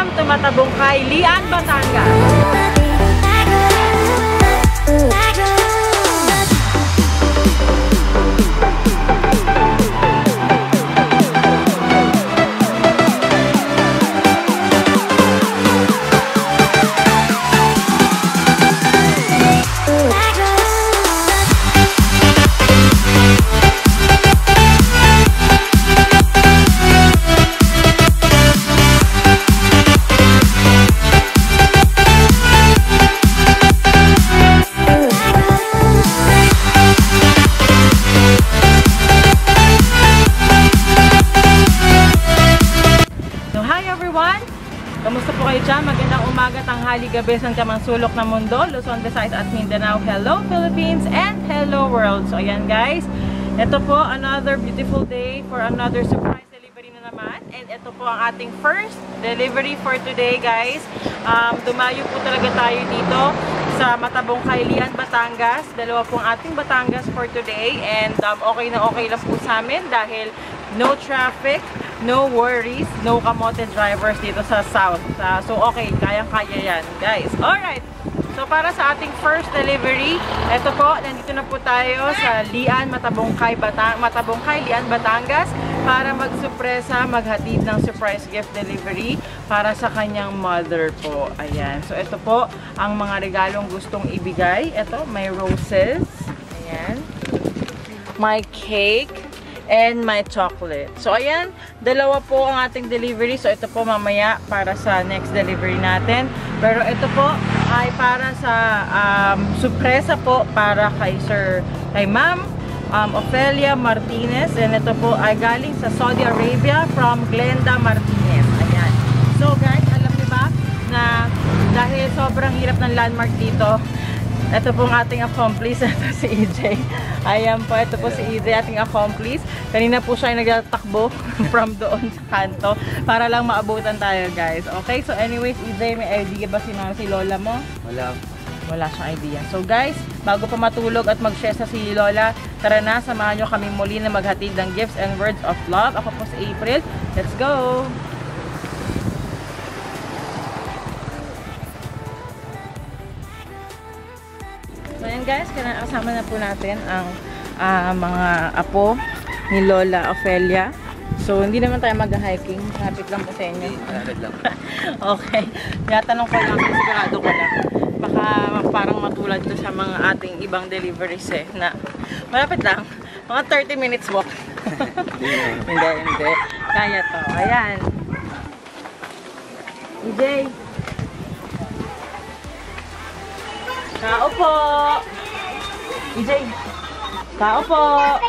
Welcome to Matabungkay, Lian, Batangas. Kamusta po kayo dyan? Magandang umaga, tanghali, gabi sa kamang sulok ng mundo, Luzon, Visayas at Mindanao. Hello Philippines and hello world! So ayan guys, ito po another beautiful day for another surprise delivery na naman. And ito po ang ating first delivery for today guys. Dumayo po talaga tayo dito sa Matabungkay, Lian, Batangas. Dalawa pong ating Batangas for today. And okay na okay lang po sa amin dahil no traffic, no worries, no kamote drivers dito sa south. So okay, kayang-kaya yan guys. Alright, so para sa ating first delivery, eto po, nandito na po tayo sa Lian, Matabungkay, Lian, Batangas para magsurpresa, maghatid ng surprise gift delivery para sa kanyang mother po. Ayan, so ito po ang mga regalong gustong ibigay. Ito, may roses, ayan, may cake, and my chocolate. So, ayan, dalawa po ang ating delivery. So, ito po mamaya para sa next delivery natin. Pero ito po ay para sa surpresa po para kay Ma'am Ofelia Martinez. And ito po ay galing sa Saudi Arabia from Glenda Martinez. Ayan. So, guys, alam niyo ba na dahil sobrang hirap ng landmark dito, ito pong ating accomplice, ito si EJ. Ayan po, ito po si EJ, ating accomplice. Kanina po siya ay nagtatakbo from doon sa kanto para lang maabutan tayo guys. Okay, so anyways, EJ, may idea ba si Lola mo? Wala siyang idea. So guys, bago pa matulog at mag-shesa si Lola, tara na, samahan nyo kami muli na maghatid ng gifts and words of love. Ako po si April. Let's go! So ayan guys, kasama na po natin ang mga apo ni Lola Ofelia. So hindi naman tayo mag-hiking, traffic lang po sa inyo. Okay, yatanong ko lang, sigurado ko lang. Baka parang matulad to sa mga ating ibang deliveries eh, na malapit lang, mga 30 minutes walk. Hindi. Kaya to, ayan. EJ. Kao po! EJ! Kao po!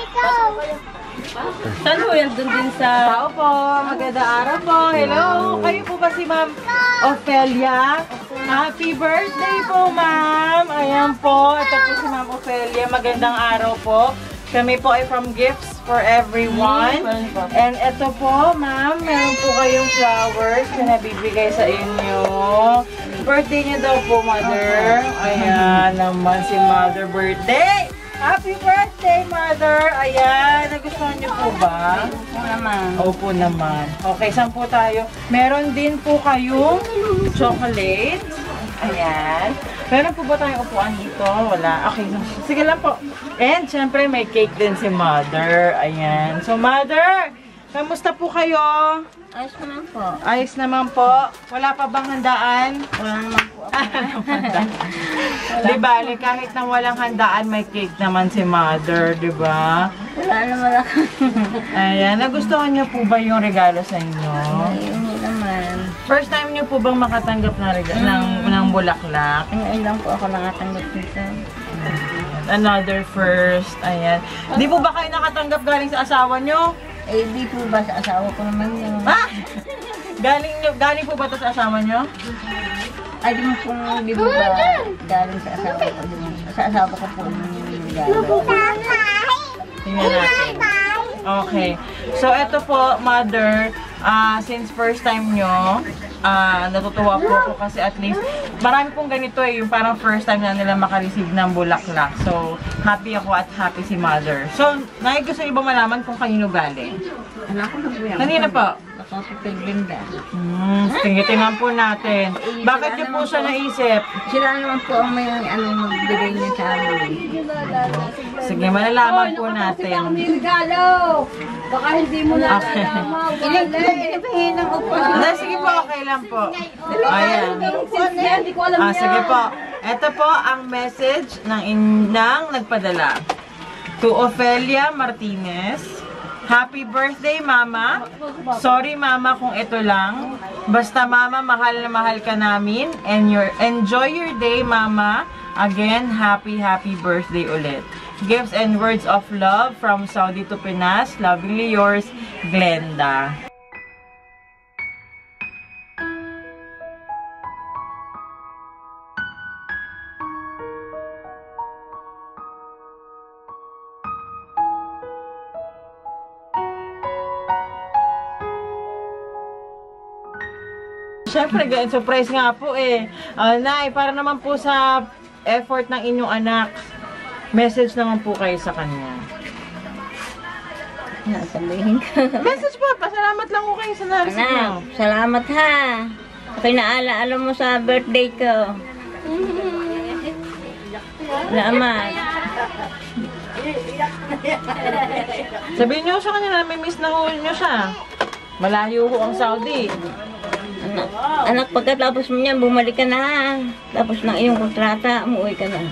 Saan po yan? Doon din sa... Kao po! Magandang araw po! Hello! Kayo po ba si Ma'am Ofelia? Happy birthday po, Ma'am! Ayan po! Ito po si Ma'am Ofelia. Magandang araw po. Kami po ay from Gifts for Everyone. And ito po, Ma'am, meron po kayong flowers na nabibigay sa inyo. Birthday niya daw po, Mother. Ayan naman si Mother birthday. Happy birthday, Mother. Ayan, nagustuhan niyo po ba? Opo naman. Opo naman. Okay, saan po tayo? Meron din po kayong chocolate. Ayan. Meron po ba tayong upuan dito? Wala. Okay, sige lang po. And syempre may cake din si Mother. Ayan. So Mother, kamusta po kayo? Ayos naman po. Ayos naman po. Wala pa bang handaan? Wala naman po ako. Di bale, kahit na walang handaan, may cake naman si Mother, di ba? Wala naman ako. Ayan. Nagustuhan niyo po ba yung regalo sa inyo? Hindi naman. First time niyo po bang makatanggap na ng bulaklak? Ngayon lang po ako nakatanggap nito. Another first. Ayan. Di po ba kayo nakatanggap galing sa asawa niyo? Eh, di po ba sa asawa ko naman yun? Ah! Galing po ba ito sa asawa niyo? Ay, di po ba galing sa asawa ko? Sa asawa ko po yung galing. Tingnan natin. Okay. So, ito po, Mother, since first time nyo, natutuwa po ako kasi at least marami pong ganito eh, yung parang first time na nila makareceive ng bulaklak. So, happy ako at happy si Mother. So, gusto niyo ba malaman kung kanino galing? Anak ko na po yan. Kanina po? Papa Paglinda. Sige, tingnan po natin. Bakit niyo po siya naisip? Sila naman po ang may magbigay niya sa amin. Sige, malalaman po natin. Baka hindi mo na nalaman. Ilang ng upuan. Hindi, sige po, okay lang po. Ayan. Hindi ko alam Sige po. Ito po ang message ng nagpadala. To Ofelia Martinez. Happy birthday, Mama. Sorry, Mama, kung ito lang. Basta, Mama, mahal na mahal ka namin. And enjoy your day, Mama. Again, happy birthday ulit. Gifts and words of love from Saudi to Pinas. Lovingly yours, Glenda. Siyempre, surprise nga po eh. Nay, para naman po sa effort ng inyong anak, message naman po kayo sa kanya. Sabihin ka. Message po, pasalamat lang ko kayo sa narisip mo. Anak, salamat ha. Ako'y naala-ala mo sa birthday ko. Salamat. Sabihin niyo sa kanya na may miss na ho niyo siya. Malayo ho ang Saudi. Anak, pagkatapos mo niyan, bumalik ka na ha. Tapos ng iyong kontrata, umuwi ka na.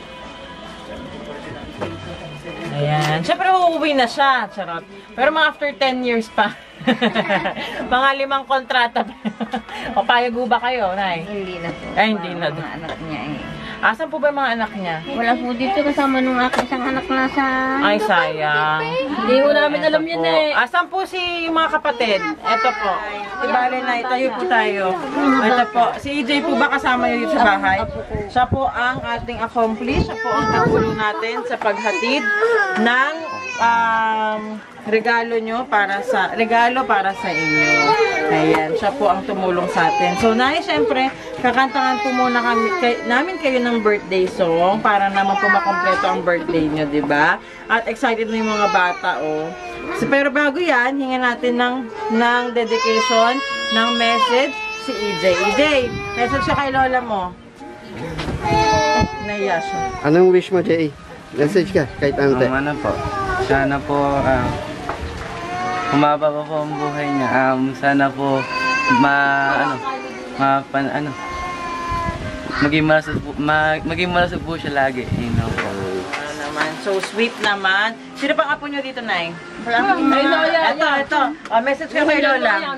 Ayan. Siyempre, uuwi na siya. Charot. Pero mga after 10 years pa. Mga 5 kontrata pa. O, payago ba kayo, Nay? Hindi na po. Ay, hindi na. Mga anak niya eh. Asan po ba yung mga anak niya? Wala po dito kasama nung aking isang anak na sa... Ay, sayang. Hindi ko namin alam yan eh. Asan po si yung mga kapatid? Ito po. Ibale na, itayo po tayo. Ito po. Si EJ po ba kasama niyo dito sa bahay? Siya po ang ating accomplice. Siya po ang katulong natin sa paghatid ng regalo para sa inyo. Ayan, siya po ang tumulong sa atin. So, Nay, syempre, kakantahan po muna namin kayo ng birthday song para naman po makompleto ang birthday nyo, di ba? At excited na yung mga bata, oh. So, pero bago yan, hingan natin ng dedication, ng message si EJ. EJ, message siya kay lola mo. Naiya siya. Anong wish mo, Jay? Message ka, kahit ano. Ano po, sana po, humaba pa po ang buhay niya. Sana po, maging malusog po siya lagi. You know po. Ano naman, so sweet naman. Sino pang apo nyo dito, Nay? Ito. Message ka kay lola.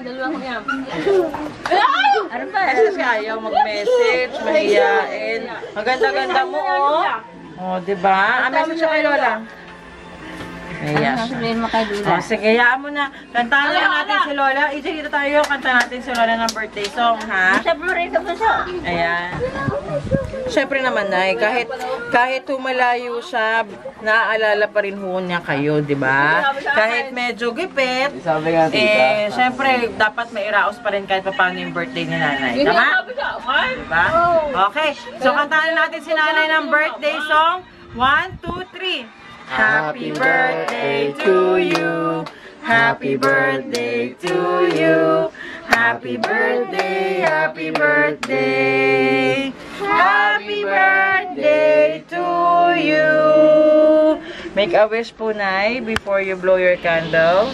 Ano ba? Message ka, ayaw mag-message, mahiyain. Maganda-ganda mo, oh. Oh, diba? Message ka kay lola. Naiya siya. Sabihin mo kay Lula. Oh, sige, hayaan mo na. Kantahan lang natin si Lola. EJ, dito tayo. Kanta natin si Lola ng birthday song, ha? Sabi mo rin ka po siya. Ayan. Siyempre naman, Nay, kahit humalayo siya, naaalala pa rin ho niya kayo, di ba? Kahit medyo gipit, Sabi nga, tita. siyempre, dapat mairaos pa rin kahit paano yung birthday ni Nanay. Tama? Diba? Okay. So, kantahan natin si Nanay ng birthday song. 1, 2, 3. Happy birthday to you. Happy birthday to you. Happy birthday, happy birthday. Happy birthday to you. Make a wish po, Nay, before you blow your candle.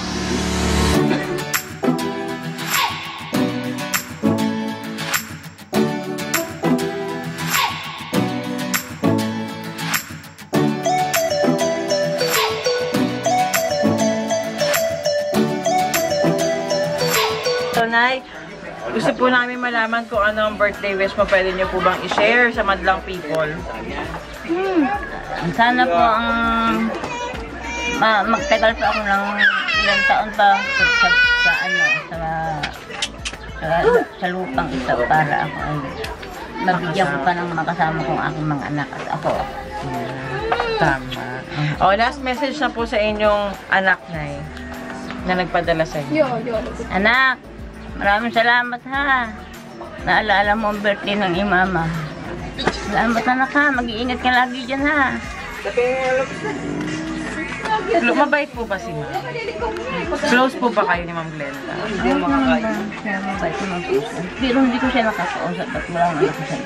Nay, gusto po namin malaman kung ano ang birthday wish mo. Pwede niyo po bang i-share sa madlang people? Sana po ang magtagal pa ako ng ilang taon pa sa lupang ito para ako ay mabigyan ko pa ng makasama kong aking mga anak at ako. Tama. O, last message na po sa inyong anak, Nay, na nagpadala sa inyo. Anak, maraming salamat ha. Naalala mo ang birthday ng imama. Salamat anak ha. Mag-iingat ka lagi dyan ha. Mabait po ba si Ma'am? Close po ba kayo ni Ma'am Glenda? Hindi mo makakain. Kaya mabait naman po siya. Pero hindi ko siya nakakausap at wala nga ako siya.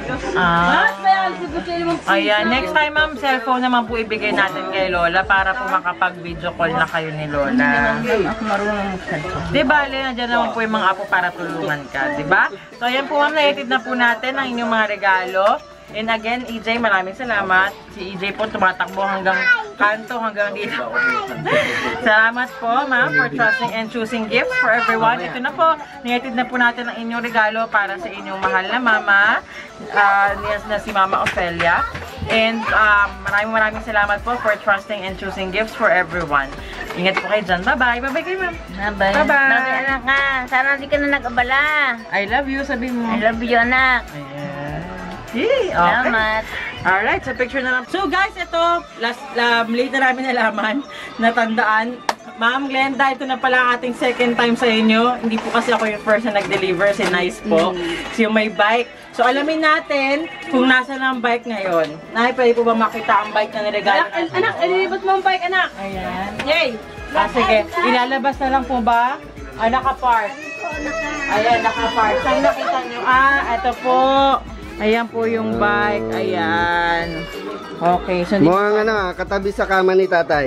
Ayan, next time ma'am, cellphone naman po ibigay natin kay Lola para po makapag-video call na kayo ni Lola. Ako marunong mag-cellphone. Di ba, nandiyan naman po yung mga apo para tulungan ka, di ba? So, ayan po ma'am, naitid na po natin ang inyong mga regalo. And again, EJ, maraming salamat. Si EJ po tumatakbo hanggang kanto, hanggang dito. Salamat po, ma'am, for trusting and choosing gifts for everyone. Ito na po, naitid na po natin ang inyong regalo para sa inyong mahal na mama, na si Mama Ofelia. And maraming salamat po for trusting and choosing gifts for everyone. Ingat po kayo dyan. Bye-bye. Bye-bye kayo, ma'am. Bye-bye. Bye-bye. Bye-bye, anak ka. Sana hindi ka na nag-abala. I love you, sabi mo. I love you, anak. Ayan. Yay! Okay. Salamat. Alright, sa picture na lang. So guys, ito, late na namin nalaman, natandaan. Ma'am Glenda, ito na pala ang ating second time sa inyo. Hindi po kasi ako yung first na nag-deliver, si Nice po. Si yung may bike. So alamin natin kung nasa na ang bike ngayon. Nay, pwede po ba makita ang bike na niregalo? Anak, ililibot mo ang bike, anak. Ayan. Yay! Sige, ilalabas na lang po ba? Naka-park. Ayan, naka-park. Saan nakita nyo? Ito po. Ayan po yung bike. Ayan. Okay. So, Mukhang katabi sa kama ni tatay.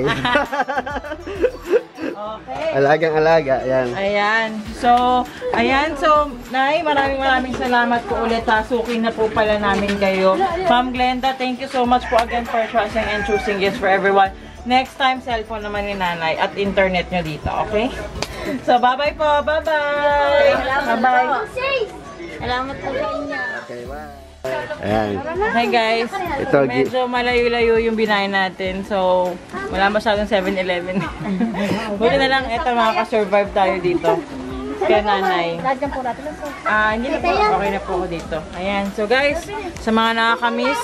okay. Alagang-alaga, yan. Ayan. So, Nay, maraming salamat po ulit. Suki na po pala namin kayo. Ma'am Glenda, thank you so much po again for trusting and choosing gifts for everyone. Next time, cellphone naman ni Nanay at internet nyo dito, okay? So, bye-bye po. Bye-bye. Bye-bye. Salamat po sa inyo. Okay, bye. Ayan. Hi guys. Ito, Medyo malayo-layo yung binahay natin. So, wala masyadong 7-Eleven. Buti na lang, ito makaka-survive tayo dito. Kaya Nanay. Lagyan po natin lang po. Hindi na po. Okay na po ako dito. Ayan. So guys, sa mga nakakamiss,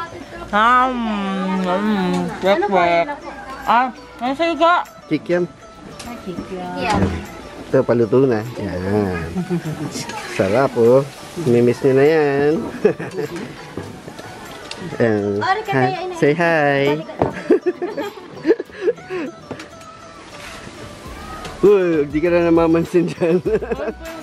wek-wek. Ano sa'yo ka? Kikiam. Yeah. Ito, paluto na. Yan. Sarap, oh. Mimiss nyo na yan. Ayan. Hi. Say hi. Uy, di ka na namamansin dyan.